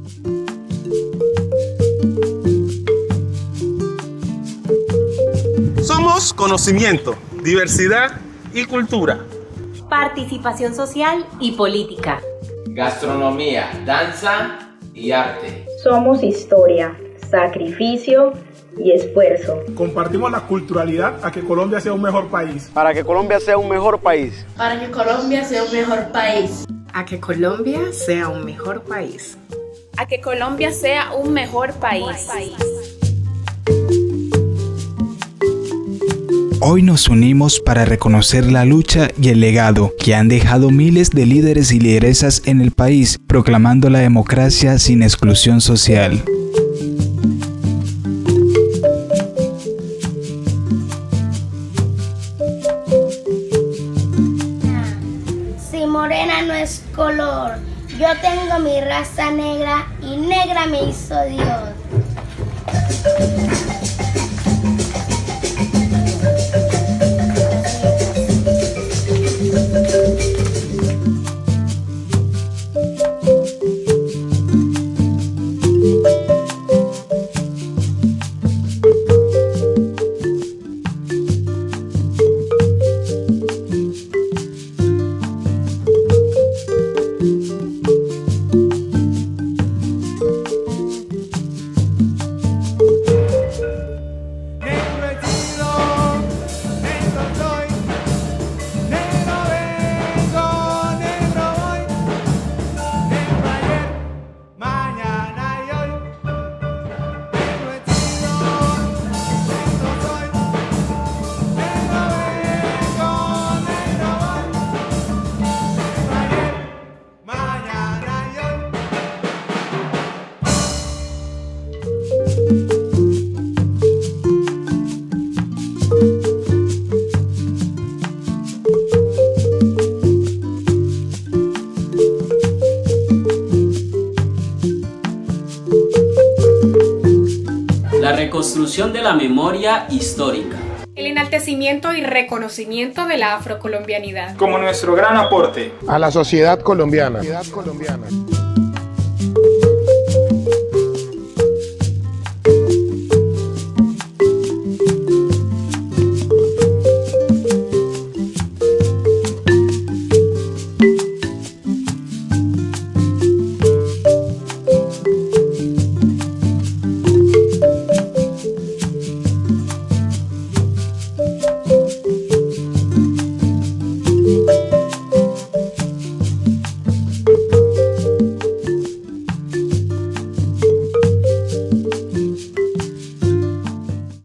Somos conocimiento, diversidad y cultura. Participación social y política. Gastronomía, danza y arte. Somos historia, sacrificio y esfuerzo. Compartimos la culturalidad a que Colombia sea un mejor país. Para que Colombia sea un mejor país. Para que Colombia sea un mejor país. A que Colombia sea un mejor país. A que Colombia sea un mejor país. Hoy nos unimos para reconocer la lucha y el legado que han dejado miles de líderes y lideresas en el país, proclamando la democracia sin exclusión social. Si morena no es color, yo tengo mi raza negra y negra me hizo Dios. La reconstrucción de la memoria histórica. El enaltecimiento y reconocimiento de la afrocolombianidad. Como nuestro gran aporte a la sociedad colombiana.